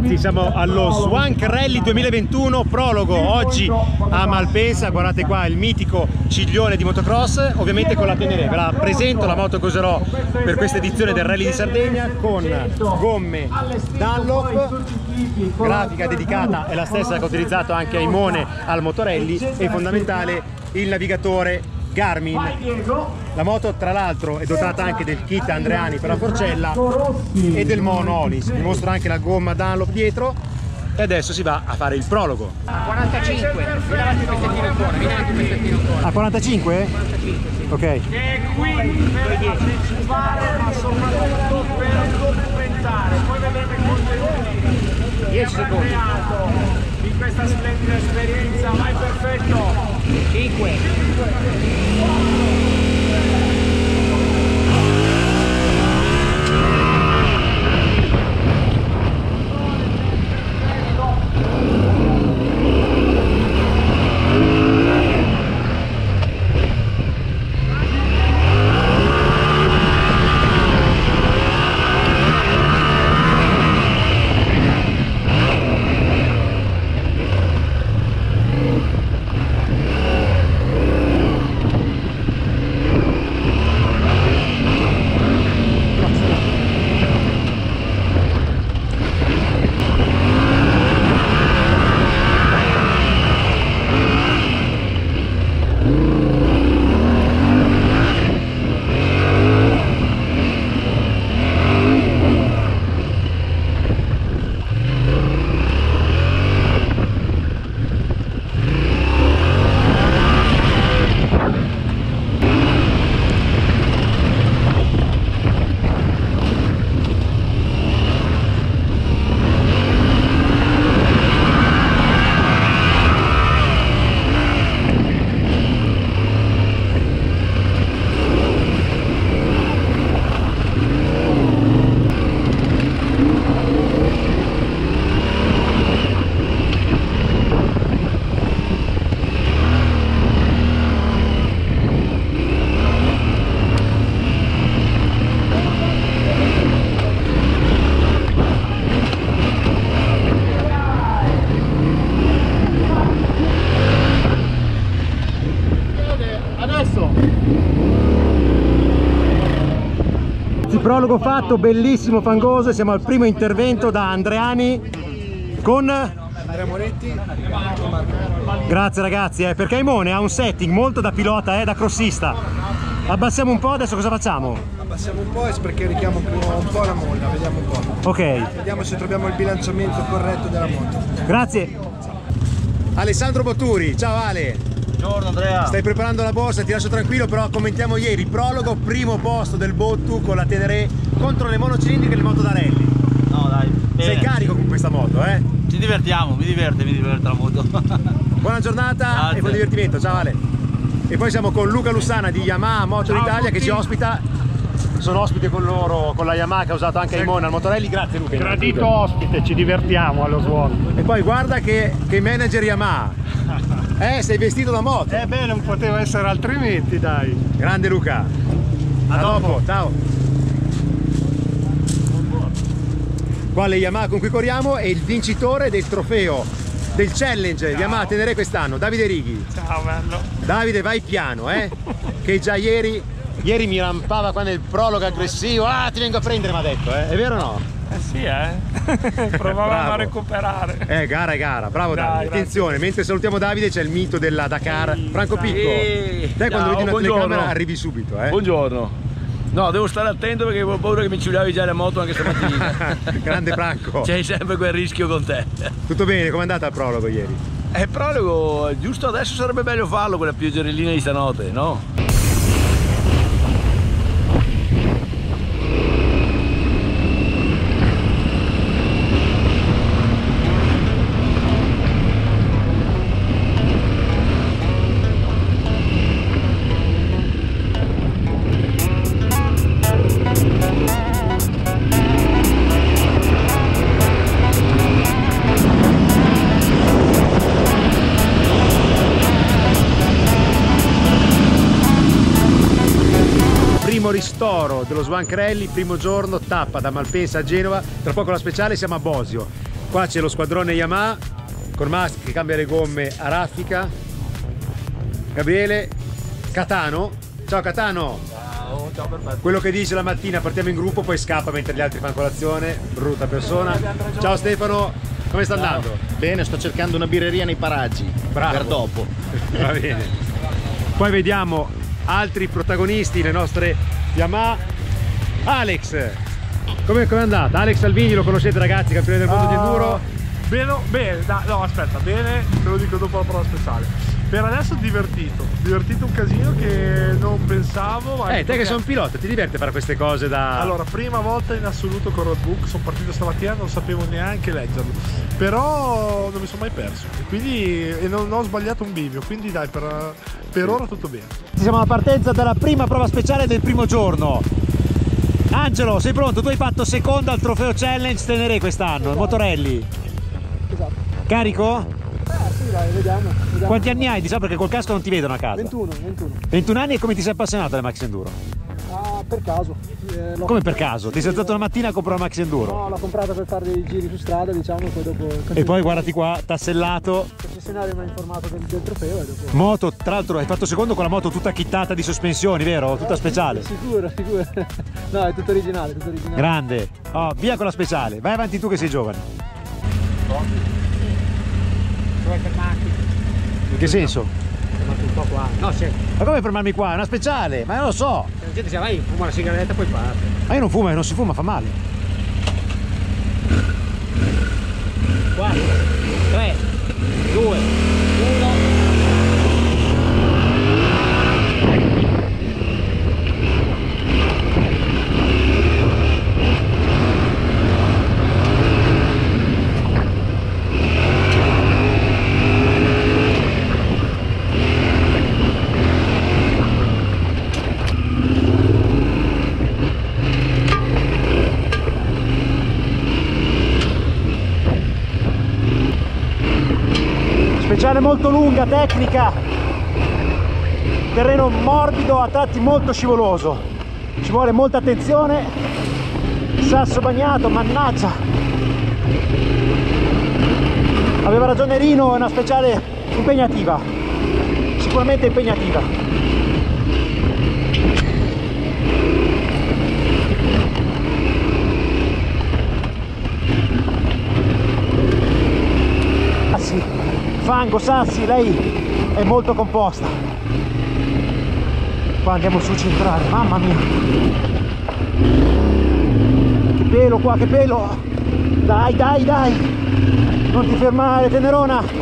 ragazzi, siamo allo Swank Rally 2021 prologo, oggi a Malpensa. Guardate qua il mitico ciglione di motocross, ovviamente con la Tenere. Ve la presento, la moto che userò per questa edizione del Rally di Sardegna, con gomme Dunlop, grafica dedicata è la stessa che ho utilizzato anche a Imone al Motorelli, e fondamentale il navigatore Garmin. La moto tra l'altro è dotata anche del kit Andreani per la forcella e del mono Olis. Vi mostro anche la gomma Dunlop dietro e adesso si va a fare il prologo. A 45, a 45? 45, sì. Ok. Che è qui per partecipare, ma soprattutto per documentare. Poi vedrete i contenuti 10 secondi in questa splendida esperienza. Vai, perfetto. 5. Prologo fatto, bellissimo, fangoso. Siamo al primo intervento da Andreani con Andrea Moretti. Grazie ragazzi, perché Imone ha un setting molto da pilota, da crossista. Abbassiamo un po', adesso cosa facciamo? Abbassiamo un po' e spercherichiamo un po' la molla, vediamo un po'. Ok. Vediamo se troviamo il bilanciamento corretto della moto. Grazie. Alessandro Botturi, ciao Ale. Buongiorno Andrea. Stai preparando la borsa, ti lascio tranquillo, però commentiamo ieri, prologo, primo posto del Bottu con la Tenere contro le monocilindriche e le moto da rally. No dai, bene. Sei carico con questa moto, eh? Ci divertiamo, mi diverte la moto. Buona giornata. Grazie. E buon divertimento, ciao Ale. E poi siamo con Luca Lussana di Yamaha Moto d'Italia che ci ospita. Sono ospite con loro, con la Yamaha che ha usato anche Imone al Motorelli. Grazie Luca. Gradito ospite, ci divertiamo allo Swank. E poi guarda che manager Yamaha. Sei vestito da moto. Beh, non poteva essere altrimenti, dai. Grande Luca. A dopo, ciao. Qua le Yamaha con cui corriamo e il vincitore del trofeo del challenge Yamaha Tenere quest'anno, Davide Righi. Ciao bello. Davide, vai piano, che già ieri mi rampava qua nel prologo aggressivo. Ah, ti vengo a prendere, mi ha detto, è vero o no? Sì, provavamo a recuperare. Gara e gara, bravo dai, Davide. Attenzione, grazie. Mentre salutiamo Davide c'è il mito della Dakar. Franco Picco, te quando vedi una telecamera arrivi subito, Buongiorno. No, devo stare attento perché avevo paura che mi ciuliavi già la moto anche stamattina. Grande Franco. C'hai sempre quel rischio con te. Tutto bene, com'è andata il prologo ieri? Il prologo, giusto adesso sarebbe bello farlo con la pioggerellina di stanotte, no? Ristoro dello Swank Rally, primo giorno, tappa da Malpensa a Genova, tra poco la speciale, siamo a Bosio. Qua c'è lo squadrone Yamaha con Max che cambia le gomme a raffica, Gabriele, Catano. Ciao Catano. Ciao, perfetto. Quello che dice la mattina partiamo in gruppo poi scappa mentre gli altri fanno colazione, brutta persona. Ciao Stefano, come sta andando? Bene, sto cercando una birreria nei paraggi. Bravo. Per dopo. Va bene. Poi vediamo altri protagonisti, le nostre Yamaha. Alex, come è andata? Alex Salvini, lo conoscete ragazzi, campione del mondo di enduro? Bene, no aspetta, bene, te lo dico dopo la prova speciale. Per adesso divertito un casino che non pensavo. Ma Te che sei un pilota, ti diverte fare queste cose da... Allora, prima volta in assoluto con roadbook, sono partito stamattina, non sapevo neanche leggerlo, però non mi sono mai perso, e non ho sbagliato un bivio, quindi dai, per ora tutto bene. Siamo alla partenza della prima prova speciale del primo giorno. Angelo, sei pronto? Tu hai fatto seconda al trofeo challenge Tenere quest'anno, il Motorelli. Esatto. Carico? Sì, dai, vediamo. Quanti anni hai? Diciamo perché col casco non ti vedono a casa. 21. 21 anni, e come ti sei appassionato alle Maxi Enduro? Ah, per caso. Come per caso? Ti sei alzato una mattina a comprare una Maxi Enduro? No, l'ho comprata per fare dei giri su strada, diciamo, poi dopo... E poi guardati qua, tassellato. Il concessionario mi ha informato del trofeo e dopo... Moto, tra l'altro hai fatto secondo con la moto tutta chittata di sospensioni, vero? Tutta speciale. Sicuro. No, è tutto originale, Grande. Oh, via con la speciale. Vai avanti tu che sei giovane. Vuoi fermarti? In che senso? Fermarti un po' qua. No, c'è. Ma come fermarmi qua? È una speciale, ma non lo so. La gente dice vai, fuma una sigaretta e poi parte. Ma io non fumo, non si fuma, fa male. 4, 3, 2, 1. Speciale molto lunga, tecnica, terreno morbido, a tratti molto scivoloso, ci vuole molta attenzione, sasso bagnato, mannaggia. Aveva ragione Rino, è una speciale impegnativa, sicuramente impegnativa. Fango, sassi, lei è molto composta. Qua andiamo sul centrale, mamma mia. Che pelo qua, che pelo. Dai, non ti fermare, Tenerona.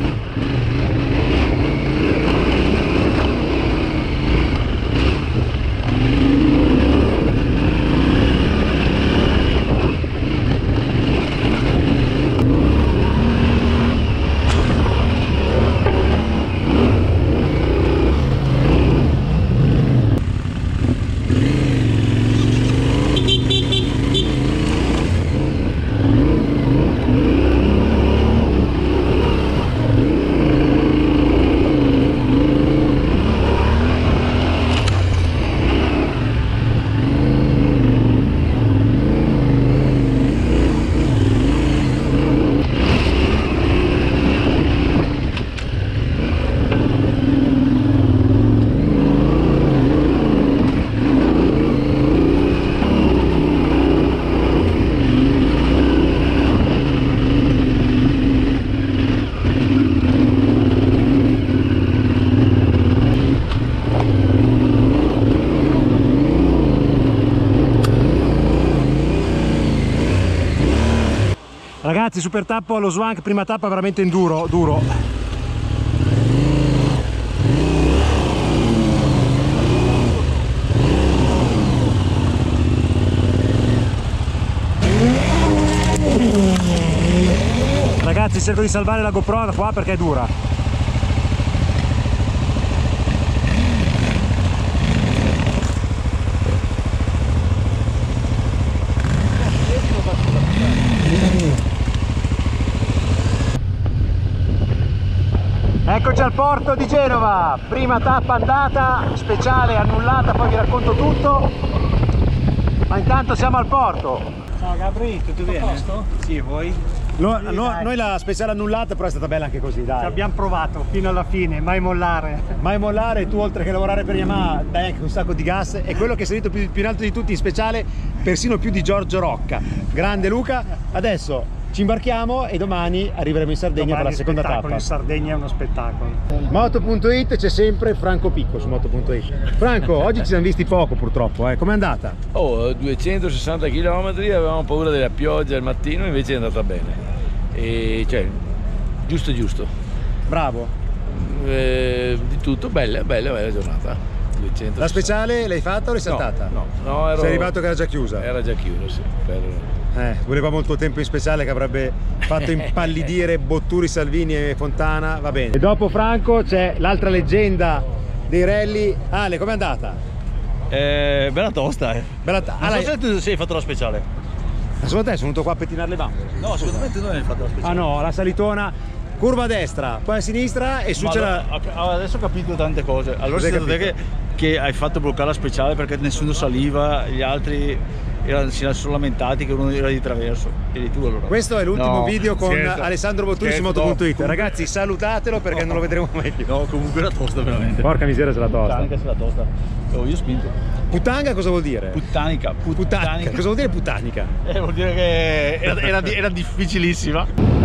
Ragazzi, super tappo allo Swank, prima tappa veramente enduro, duro. Ragazzi, cerco di salvare la GoPro da qua perché è dura. Eccoci al porto di Genova, prima tappa andata, speciale annullata, poi vi racconto tutto, ma intanto siamo al porto. Ciao Gabri, tutto bene? Sì, voi? Noi la speciale annullata, però è stata bella anche così, dai. Ci abbiamo provato fino alla fine, mai mollare. Mai mollare, tu oltre che lavorare per Yamaha dai anche un sacco di gas, è quello che è salito più in alto di tutti in speciale, persino più di Giorgio Rocca. Grande Luca, adesso ci imbarchiamo e domani arriveremo in Sardegna per la seconda tappa. In Sardegna è uno spettacolo. Moto.it c'è sempre Franco Picco su Moto.it. Franco, oggi ci siamo visti poco purtroppo, com'è andata? 260 km, avevamo paura della pioggia al mattino, invece è andata bene. E cioè, giusto. Bravo. Di tutto, bella giornata. 260. La speciale l'hai fatta o l'hai saltata? No, Sei arrivato che era già chiusa? Era già chiusa, sì. Voleva molto tempo in speciale che avrebbe fatto impallidire Botturi, Salvini e Fontana, va bene. E dopo Franco c'è l'altra leggenda dei rally. Ale, com'è andata? Bella tosta, Bella non so se tu sei fatto la speciale. Ma secondo te sono venuto qua a pettinare le bambole? No, secondo me tu non hai fatto la speciale. Ah no, la salitona, curva a destra, poi a sinistra e su c'è la... Adesso ho capito tante cose. Allora sei stato te che hai fatto bloccare la speciale perché nessuno saliva, gli altri si sono lamentati che uno era di traverso. Eri tu allora. Questo è l'ultimo video con scherzo, Alessandro Botturi su Moto.it. Ragazzi, salutatelo perché non lo vedremo mai più. No, comunque era tosta veramente. Porca miseria, se la tosta. Puttanica se la tosta. Io ho spinto. Puttanga cosa vuol dire? Puttanica. Cosa vuol dire puttanica? Vuol dire che era difficilissima.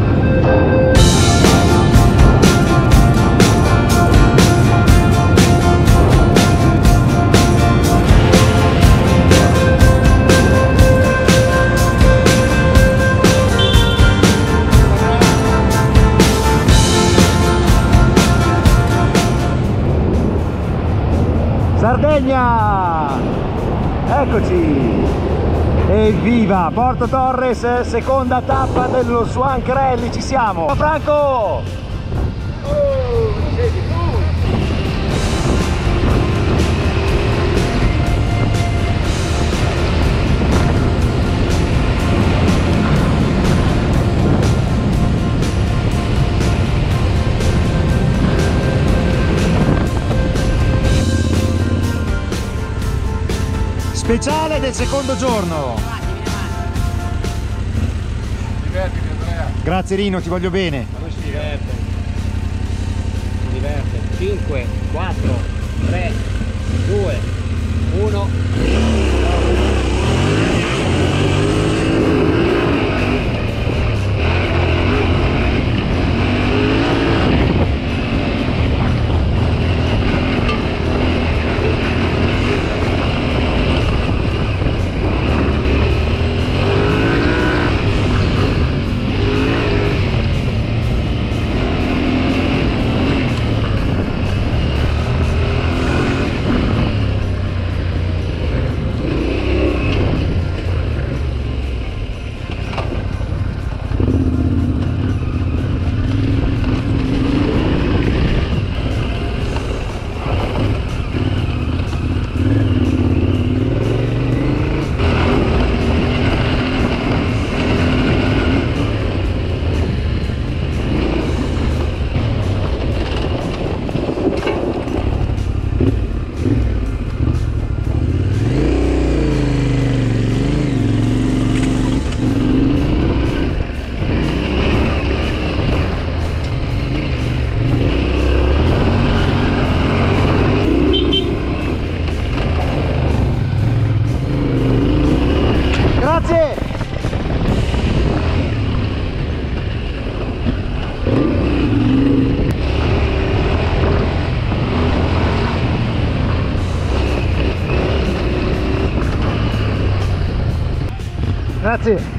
Sardegna! Eccoci! Evviva! Porto Torres, seconda tappa dello Swank Rally, ci siamo! Franco! Speciale del secondo giorno. Divertiti, Andrea. Grazie Rino, ti voglio bene. Ma lui si diverte. 5, 4, 3, 2, 1. Grazie.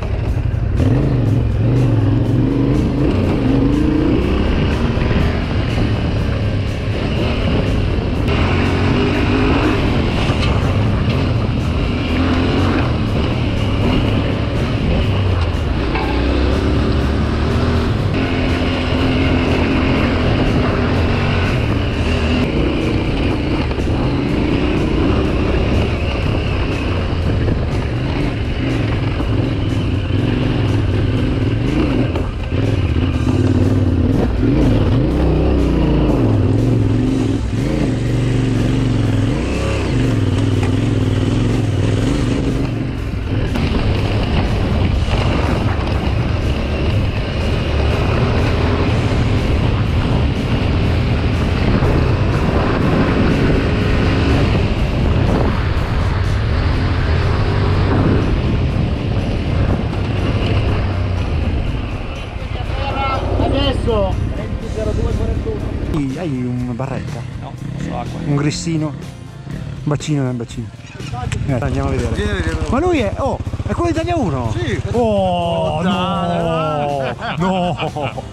Hai una barretta? No, so acqua. Un grissino? Un bacino nel bacino. Andiamo a vedere. Ma lui è... Oh, è quello di Italia 1? Sì. Oh, no! No!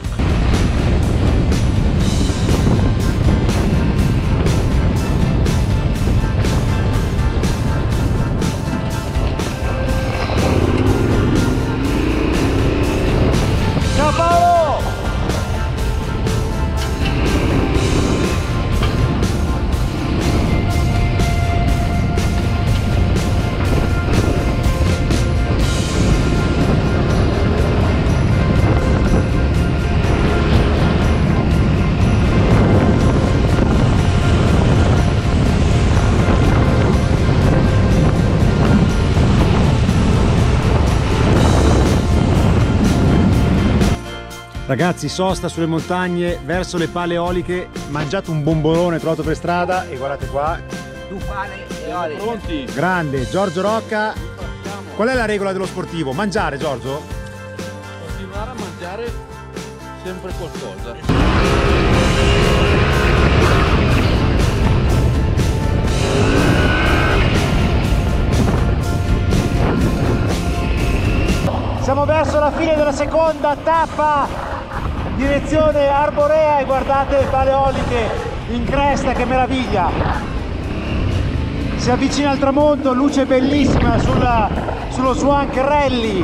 Ciao Paolo! Ragazzi, sosta sulle montagne verso le pale eoliche, mangiato un bombolone trovato per strada e guardate qua. Due pale eoliche. Pronti? Grande, Giorgio Rocca. Qual è la regola dello sportivo? Mangiare, Giorgio? Continuare a mangiare sempre qualcosa. Siamo verso la fine della seconda tappa, direzione Arborea e guardate le pale eoliche in cresta, che meraviglia! Si avvicina al tramonto, luce bellissima sullo Swank Rally.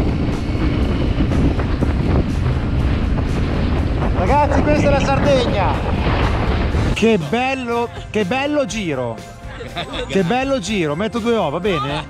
Ragazzi, questa è la Sardegna. Che bello giro! Che bello giro, metto 2 O, va bene?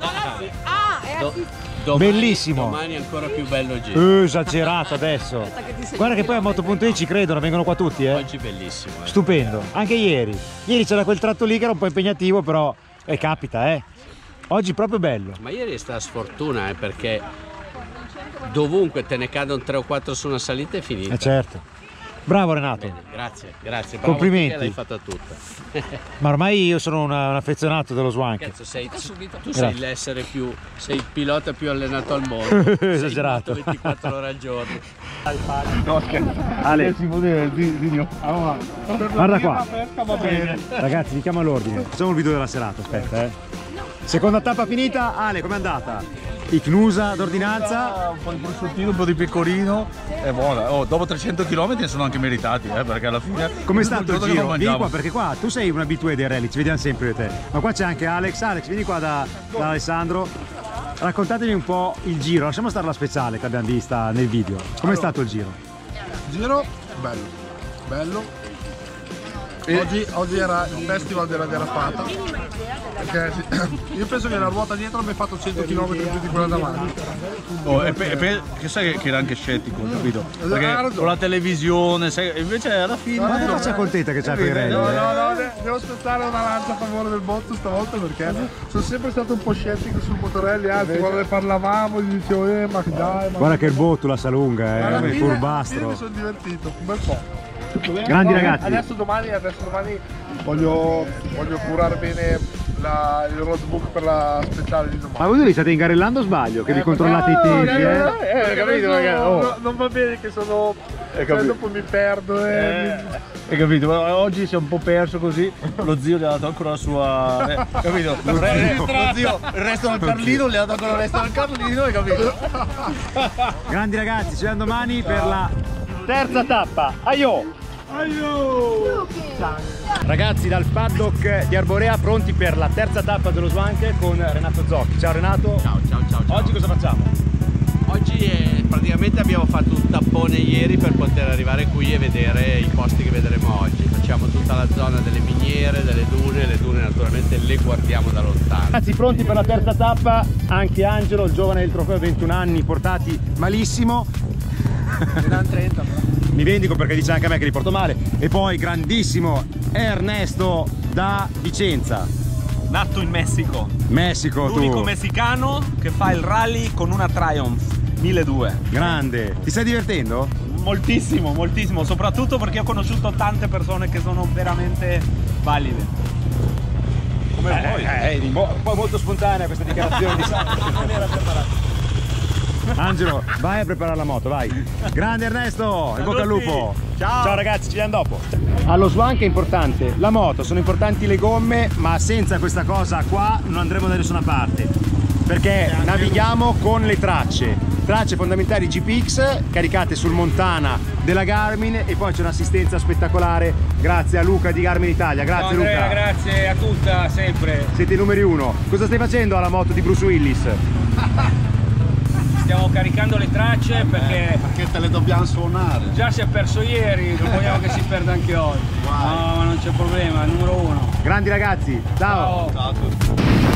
Bellissimo. Domani ancora più bello giro. Esagerato adesso. Guarda che poi a Moto.it ci credono, vengono qua tutti, eh. Oggi bellissimo. Stupendo. Anche ieri. Ieri c'era quel tratto lì che era un po' impegnativo, però capita, eh. Oggi proprio bello. Ma ieri è stata sfortuna, perché dovunque te ne cadono 3 o 4 su una salita è finita. Certo. Bravo Renato. Bene, grazie. Bravo, complimenti. l'hai fatta tutta. Ma ormai io sono un affezionato dello Swank. Cazzo, tu sei l'essere più, sei il pilota più allenato al mondo. Esagerato. Sei 24 ore al giorno. No, scherzo. Ale, Si può dire, Dio. Allora, guarda qua. Va bene. Ragazzi, vi chiamo all'ordine. Facciamo il video della serata, aspetta, Seconda tappa finita. Ale, com'è andata? Icnusa d'ordinanza. Un po' di prosciuttino, un po' di pecorino e buona. Dopo 300 km sono anche meritati, perché alla fine... Com'è stato il giro? Vieni Vieni qua, perché qua tu sei un abitué dei rally, ci vediamo sempre io e te. Ma qua c'è anche Alex. Alex, vieni qua da Alessandro. Raccontatemi un po' il giro, lasciamo stare la speciale che abbiamo vista nel video. Com'è stato il giro? Giro bello. Oggi era il festival della derapata, perché io penso che la ruota dietro abbia fatto 100 km più di quella davanti. Che sai che era anche scettico, capito? Perché con la televisione, invece alla fine... Ma che faccia contenta che c'ha per i rally? No, devo spezzare una lancia a favore del botto stavolta, perché sono sempre stato un po' scettico sul motorelli, anzi quando ne parlavamo gli dicevo ma dai, ma... Guarda che il botto la sa lunga, Alla il fine furbastro. mi sono divertito un bel po'. Grandi ragazzi. Adesso domani voglio curare bene il roadbook per la speciale di domani. Ma voi li state ingarellando o sbaglio? Che vi controllate i tempi, capito? Non va bene che sono... dopo mi perdo. Hai capito? Ma oggi si è un po' perso così, lo zio gli ha dato ancora la sua... capito? Lo zio, il resto del Carlino gli ha dato ancora il resto del Carlino, hai capito? Grandi ragazzi, ci vediamo domani per la terza tappa. Aio! Ragazzi, dal paddock di Arborea pronti per la terza tappa dello Swank con Renato Zocchi. Ciao Renato. Ciao. Oggi cosa facciamo? Oggi praticamente abbiamo fatto un tappone ieri per poter arrivare qui e vedere i posti che vedremo oggi. Facciamo tutta la zona delle miniere, delle dune, le dune naturalmente le guardiamo da lontano. Ragazzi, pronti per la terza tappa, anche Angelo, il giovane del trofeo, 21 anni, portati malissimo. Ne hanno 30 però. Mi vendico perché dice anche a me che li porto male. E poi grandissimo Ernesto da Vicenza. Nato in Messico. Messico, l'unico tu. messicano che fa il rally con una Triumph 1200. Grande. Ti stai divertendo? Moltissimo, moltissimo, soprattutto perché ho conosciuto tante persone che sono veramente valide. Come voi. Un po' molto spontanea questa dichiarazione di non era preparato. Angelo, vai a preparare la moto, vai. Grande Ernesto, in bocca al lupo. Ciao ragazzi, ci vediamo dopo. Allo Swank è importante la moto, sono importanti le gomme, ma senza questa cosa qua non andremo da nessuna parte, perché navighiamo con le tracce fondamentali GPX caricate sul Montana della Garmin, e poi c'è un'assistenza spettacolare grazie a Luca di Garmin Italia. Grazie Luca. Grazie a tutta, sempre. Siete i numeri uno. Cosa stai facendo alla moto di Bruce Willis? Stiamo caricando le tracce perché te le dobbiamo suonare. già si è perso ieri, non vogliamo che si perda anche oggi. No, ma non c'è problema, è il numero uno. Grandi ragazzi, ciao. Ciao a tutti.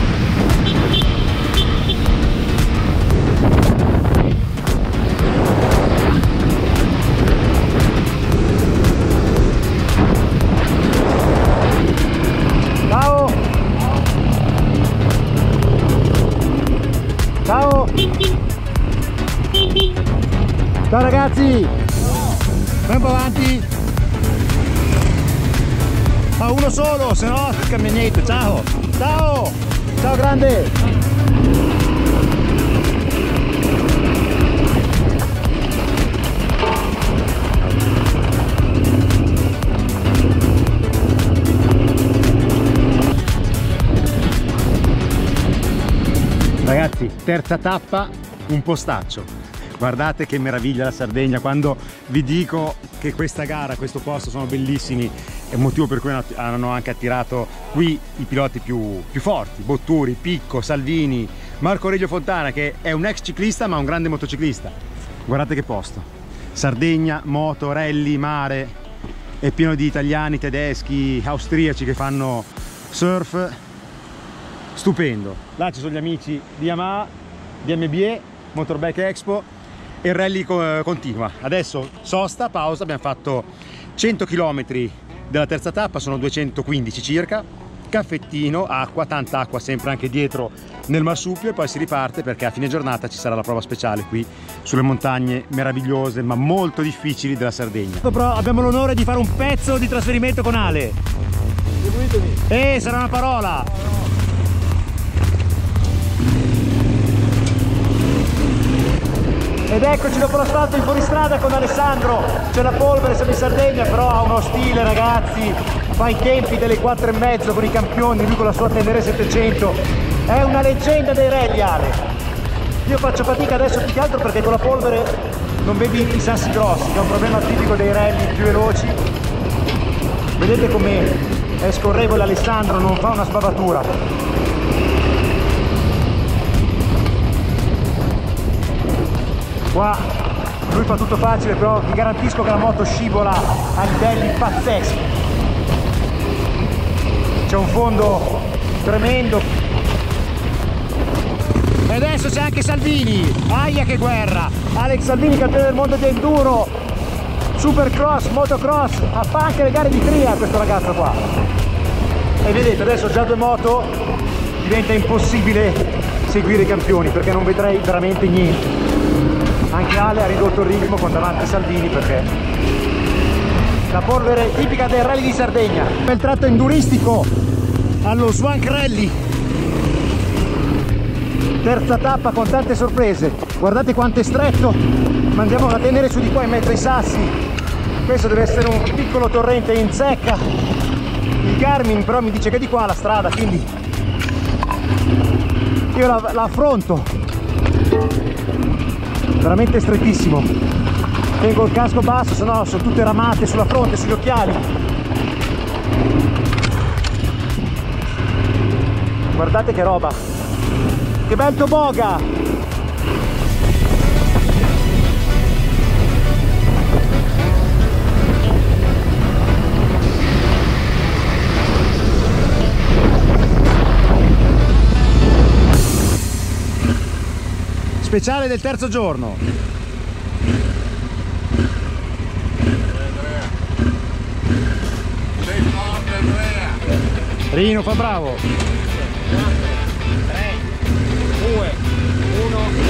Ciao. Ciao. Ciao ragazzi. Vai un po' avanti. Ma uno solo, se no cambia niente. Ciao. Ciao. Ciao grande. Ragazzi, terza tappa, un postaccio. Guardate che meraviglia la Sardegna. Quando vi dico che questa gara, questo posto sono bellissimi, è un motivo per cui hanno anche attirato qui i piloti più forti: Botturi, Picco, Salvini, Marco Aurelio Fontana, che è un ex ciclista ma un grande motociclista. Guardate che posto, Sardegna, moto, rally, mare, è pieno di italiani, tedeschi, austriaci che fanno surf. Stupendo. Là ci sono gli amici di Yamaha, di MBE, Motorbike Expo, e il rally continua. Adesso sosta, pausa, abbiamo fatto 100 km della terza tappa, sono 215 circa, caffettino, acqua, tanta acqua sempre anche dietro nel marsupio, e poi si riparte perché a fine giornata ci sarà la prova speciale qui sulle montagne meravigliose ma molto difficili della Sardegna. Però abbiamo l'onore di fare un pezzo di trasferimento con Ale. Sarà una parola. Ed eccoci dopo l'asfalto in fuoristrada con Alessandro. C'è la polvere, siamo in Sardegna, però ha uno stile, ragazzi, fa i tempi delle 4,5 con i campioni, lui con la sua Tenere 700, è una leggenda dei rally Ale. Io faccio fatica adesso più che altro perché con la polvere non vedi i sassi grossi, che è un problema tipico dei rally più veloci. Vedete come è scorrevole Alessandro, non fa una sbavatura. Qua lui fa tutto facile, però vi garantisco che la moto scivola a livelli pazzeschi. C'è un fondo tremendo. E adesso c'è anche Salvini, aia che guerra! Alex Salvini, campione del mondo di enduro, supercross, motocross, fa anche le gare di tria questo ragazzo qua. E vedete, adesso già due moto, diventa impossibile seguire i campioni perché non vedrei veramente niente. Anche Ale ha ridotto il ritmo con davanti Salvini perché la polvere tipica del rally di Sardegna. Il tratto enduristico allo Swank Rally, terza tappa con tante sorprese. Guardate quanto è stretto, ma andiamo a tenere su di qua in mezzo ai sassi. Questo deve essere un piccolo torrente in zecca. Il Garmin però mi dice che è di qua la strada, quindi io la affronto. Veramente strettissimo. Tengo il casco basso, sennò sono tutte ramate sulla fronte, sugli occhiali. Guardate che roba, che bel toboga. Speciale del terzo giorno. Rino fa bravo. 3, 2, 1.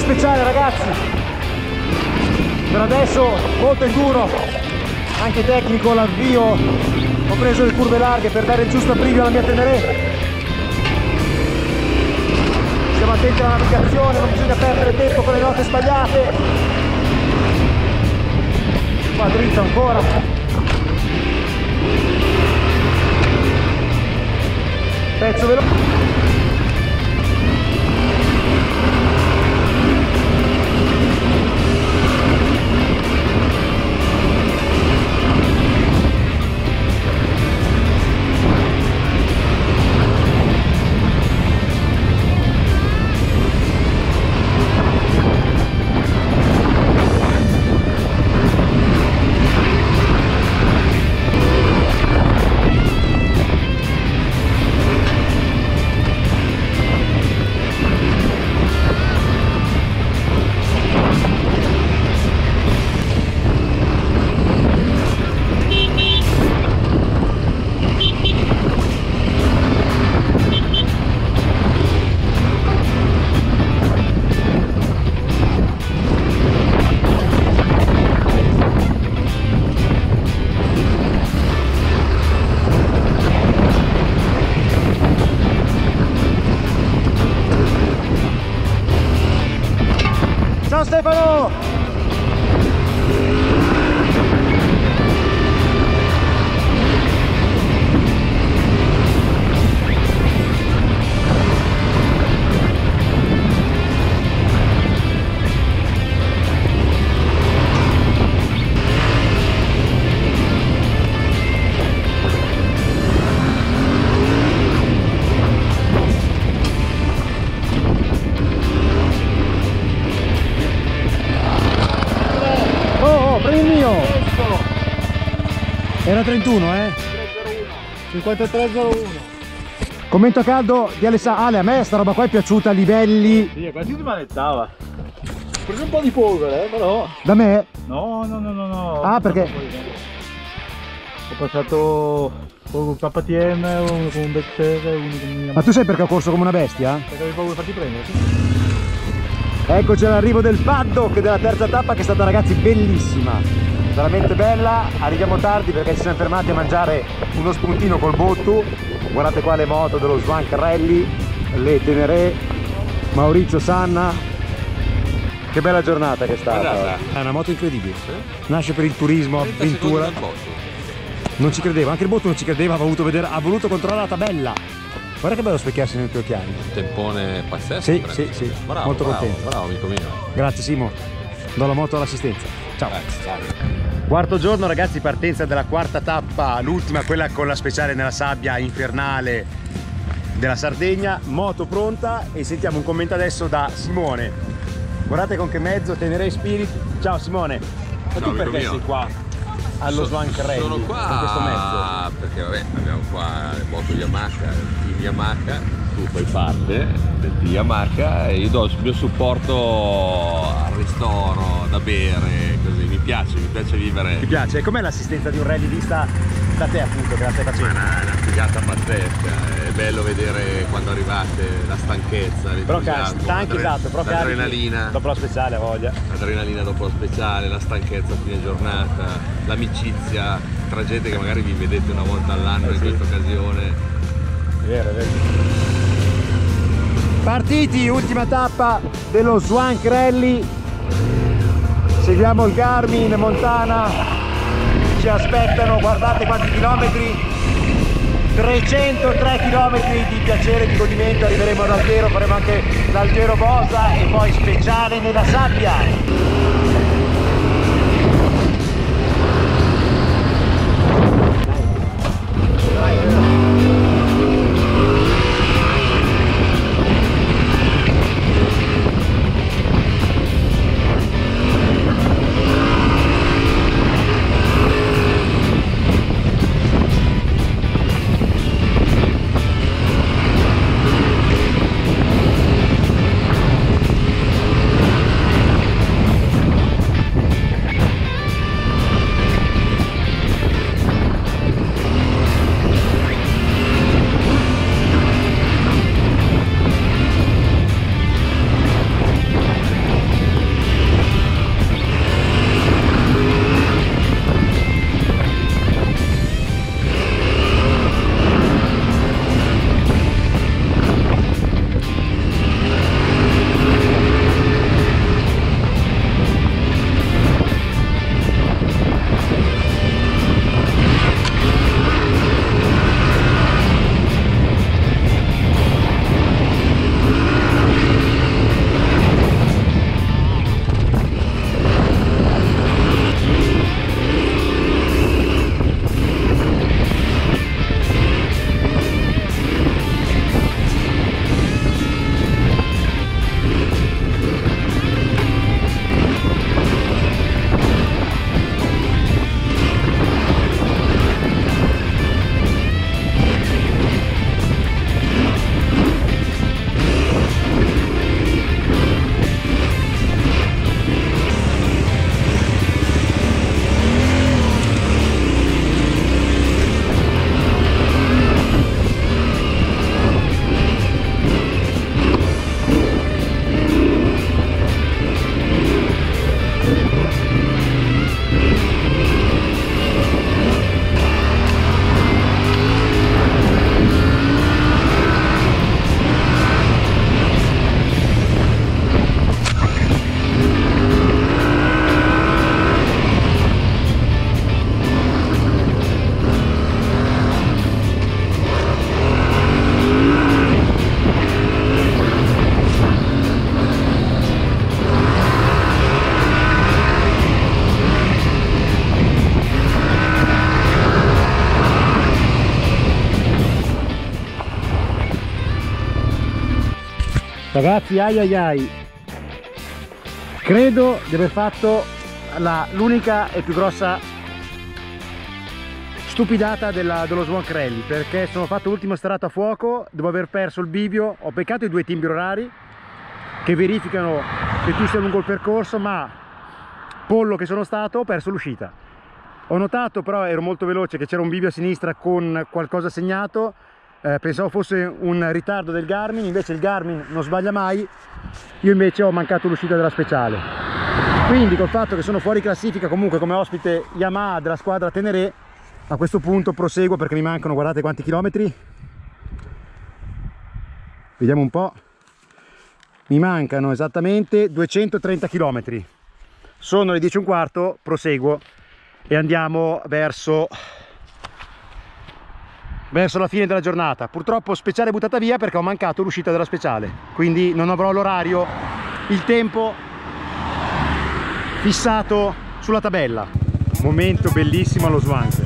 speciale ragazzi, per adesso molto enduro, anche tecnico l'avvio, ho preso le curve larghe per dare il giusto abbrivio alla mia Tenere. Stiamo attenti alla navigazione, non bisogna perdere tempo con le note sbagliate. Qua dritto ancora. Pezzo veloce. Ciao Stefano! Era 31, 5301. Commento a caldo di Alessandro. Ale, a me sta roba qua è piaciuta a livelli. Sì, quasi ti manettava. Ho preso un po' di polvere, però. Da me? No. Ah, perché? Ho passato con KTM, uno con un Bexer e uno con un... Ma tu sai perché ho corso come una bestia? Perché avevi paura di farti prendere? Eccoci all'arrivo del paddock della terza tappa, che è stata ragazzi bellissima. Veramente bella, arriviamo tardi perché ci siamo fermati a mangiare uno spuntino col bottu. Guardate qua le moto dello Swank Rally, le Tenere, Maurizio Sanna. Che bella giornata che è stata. È una moto incredibile, nasce per il turismo, avventura. Non ci credeva, anche il botto non ci credeva, ha voluto controllare la tabella. Guarda che bello specchiarsi nei tuoi occhiali. Tempone pazzesco. Sì. Bravo, molto contento. Bravo amico mio. Grazie Simo, do la moto all'assistenza. Ciao. Quarto giorno ragazzi, partenza della quarta tappa, l'ultima, quella con la speciale nella sabbia infernale della Sardegna. Moto pronta e sentiamo un commento adesso da Simone. Guardate con che mezzo, Tenere Spirit. Ciao Simone, ma tu perché sei qua allo Swank Rally? Sono qua con questo mezzo? Perché vabbè, abbiamo qua le moto Yamaha, il team Yamaha, tu fai parte del team Yamaha e io do il mio supporto al ristoro, da bere, così. Mi piace vivere. Ti piace? E com'è l'assistenza di un rally vista da te appunto, che la stai facendo? È una figata pazzesca, è bello vedere quando arrivate la stanchezza, però stanchi, esatto, però l'adrenalina dopo la speciale, a voglia. L'adrenalina dopo la speciale, la stanchezza a fine giornata, l'amicizia tra gente che magari vi vedete una volta all'anno in questa occasione. È vero. Partiti, ultima tappa dello Swank Rally. Seguiamo il Garmin Montana, ci aspettano, guardate quanti chilometri, 303 chilometri di piacere, di godimento. Arriveremo ad Alghero, faremo anche l'Alghero Bosa e poi speciale nella sabbia. Ragazzi, ai ai ai, credo di aver fatto l'unica e più grossa stupidata dello Swank Rally, perché sono fatto l'ultimo starato a fuoco dopo aver perso il bivio. Ho beccato i 2 timbri orari che verificano che tu sia lungo il percorso, ma pollo che sono stato, ho perso l'uscita. Ho notato, però ero molto veloce, che c'era un bivio a sinistra con qualcosa segnato. Pensavo fosse un ritardo del Garmin, invece il Garmin non sbaglia mai. Io invece ho mancato l'uscita della speciale. Quindi col fatto che sono fuori classifica comunque come ospite Yamaha della squadra Tenere, a questo punto proseguo perché mi mancano, guardate quanti chilometri, vediamo un po', mi mancano esattamente 230 km. Sono le 10:15, proseguo e andiamo verso la fine della giornata. Purtroppo speciale buttata via perché ho mancato l'uscita della speciale, quindi non avrò l'orario, il tempo fissato sulla tabella. Momento bellissimo allo Swank.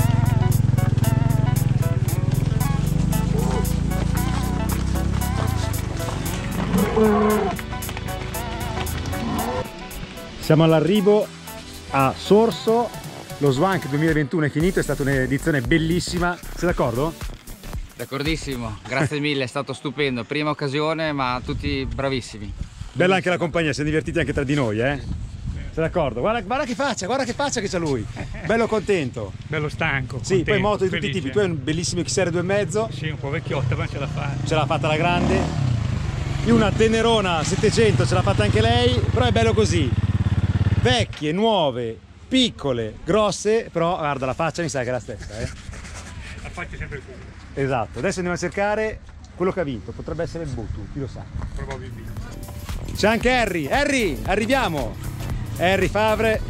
Siamo all'arrivo a Sorso. Lo Swank 2021 è finito, è stata un'edizione bellissima. Sei d'accordo? D'accordissimo, grazie mille, è stato stupendo. Prima occasione, ma tutti bravissimi. Bella anche la compagnia, siamo divertiti anche tra di noi, eh? Sei d'accordo? Guarda che faccia che c'ha lui. Bello contento. Bello stanco. Sì, contento, poi moto di tutti i felice. tipi. Tu hai un bellissimo XR 2,5. Sì, un po' vecchiotta, ma ce l'ha fatta. Ce l'ha fatta la grande. Io una Tenerona 700 ce l'ha fatta anche lei, però è bello così. Vecchie, nuove, piccole, grosse, però guarda la faccia mi sa che è la stessa, eh? La faccia è sempre quella. Esatto, adesso andiamo a cercare quello che ha vinto, potrebbe essere il Buttu, chi lo sa. Probabilmente. C'è anche Harry, arriviamo! Harry Favre.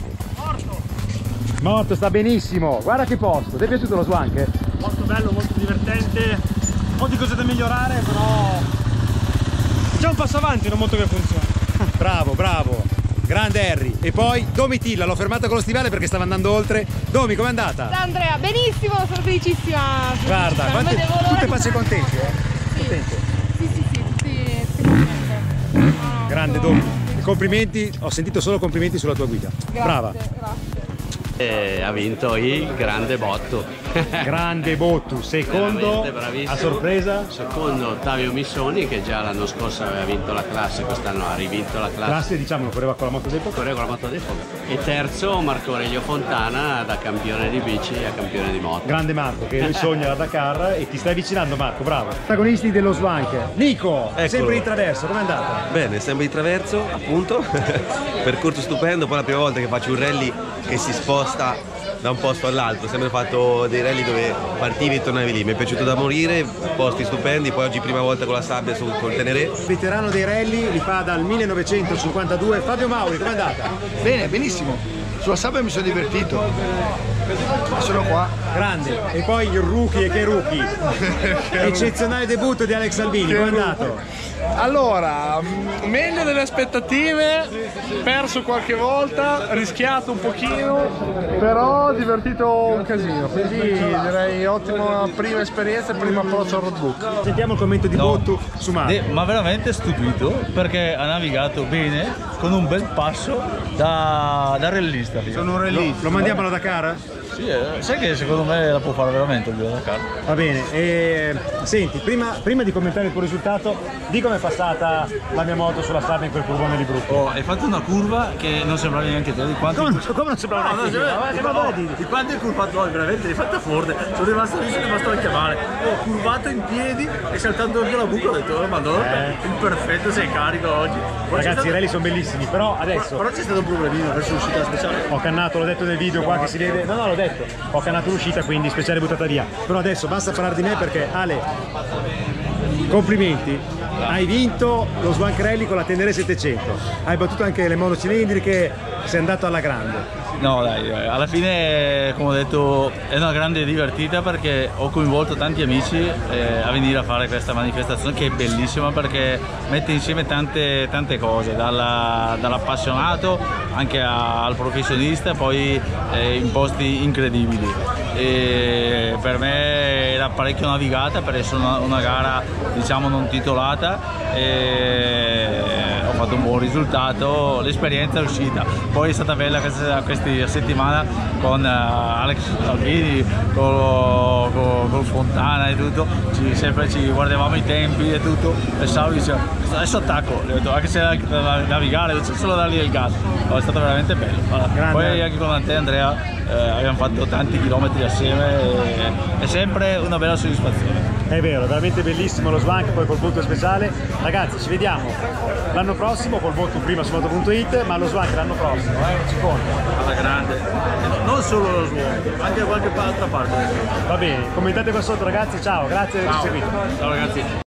Morto, sta benissimo, guarda che posto, ti è piaciuto lo Swank? Molto bello, molto divertente, molti cose da migliorare, però c'è un passo avanti, non molto che funziona. Bravo, grande Harry. E poi Domitilla, l'ho fermata con lo stivale perché stava andando oltre. Domi, com'è andata? Ciao Andrea, benissimo, sono felicissima. Guarda, tutte facce contenti, eh? Sì. Contente. Sì, tutti contenti. Grande Domi, complimenti, ho sentito solo complimenti sulla tua guida. Grazie, brava. Grazie. Ha vinto il grande Botto. Grande Bottu, secondo a sorpresa? Secondo Ottavio Missoni, che già l'anno scorso aveva vinto la classe, quest'anno ha rivinto la classe. Classe, diciamo, correva con la moto d'epoca. Correva con la moto d'epoca. E terzo Marco Aurelio Fontana, da campione di bici a campione di moto. Grande Marco, che lui sogna la Dakar e ti stai avvicinando, Marco, bravo. Protagonisti dello Swank. Nico, sempre di traverso, com'è andata? Bene, sempre di traverso, appunto. Percorso stupendo, poi la prima volta che faccio un rally che si sposta da un posto all'altro. Ho sempre fatto dei rally dove partivi e tornavi lì. Mi è piaciuto da morire, posti stupendi. Poi oggi prima volta con la sabbia col Tenere. Veterano dei rally, li fa dal 1952. Fabio Mauri, com'è andata? Bene, benissimo. Sulla sabbia mi sono divertito. Sono qua. Grande. E poi il rookie e che rookie. Eccezionale debutto di Alex Albini, com'è andato? Allora, meglio delle aspettative, perso qualche volta, rischiato un pochino, però divertito un casino, quindi direi ottima prima esperienza e primo approccio al roadbook. Sentiamo il commento di Bottu su Marco. Ma veramente stupito perché ha navigato bene con un bel passo da rallista. Sono un rallista. Lo mandiamo alla Dakar? Sì, sai che secondo me la può fare veramente il Dakar. Va bene, senti, prima di commentare il tuo risultato, di come è passata la mia moto sulla sabbia in quel curvone di brutto. Hai fatto una curva che non sembrava neanche te, di quanto... Come non sembrava neanche te? Di quanto hai curvato oggi, veramente, l'hai fatta forte. Sono rimasto lì, sono rimasto anche male. Ho curvato in piedi e saltando via la buca ho detto, oh madonna, il perfetto, sei carico oggi. Ragazzi, i rally sono bellissimi, però adesso... Però c'è stato un problemino verso l'uscita speciale. Ho cannato, l'ho detto nel video qua che si vede. No, l'ho detto. Ho cannato l'uscita, quindi speciale buttata via. Però adesso basta parlare di me perché Ale, complimenti. Hai vinto lo Swank Rally con la Tenere 700. Hai battuto anche le monocilindriche, sei andato alla grande. No dai, alla fine come ho detto è una grande divertita perché ho coinvolto tanti amici a venire a fare questa manifestazione che è bellissima perché mette insieme tante cose, dall'appassionato anche al professionista, poi in posti incredibili. E per me era parecchio navigata per essere una gara diciamo non titolata, e ho fatto un buon risultato, l'esperienza è uscita. Poi è stata bella questa settimana con Alex Salvini, col Fontana e tutto, sempre ci guardavamo i tempi e tutto, e Salvo diceva adesso attacco, ho detto, anche se da navigare, solo dargli il gas. È stato veramente bello. Poi anche con te Andrea abbiamo fatto tanti chilometri assieme e è sempre una bella soddisfazione. È vero, veramente bellissimo lo Swank, poi col voto speciale. Ragazzi, ci vediamo l'anno prossimo col voto prima su moto.it, ma lo Swank l'anno prossimo, ci conta. Alla grande, non solo lo Swank, anche qualche altra parte. Va bene, commentate qua sotto ragazzi, ciao, grazie per aver seguito. Ciao ragazzi.